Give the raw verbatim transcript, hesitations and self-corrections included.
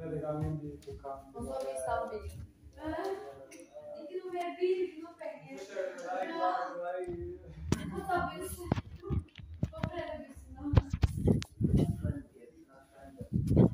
Non so chi sta bene. E che non mi avvisi, che non fai niente. Non sta bene. Non prende questo, no?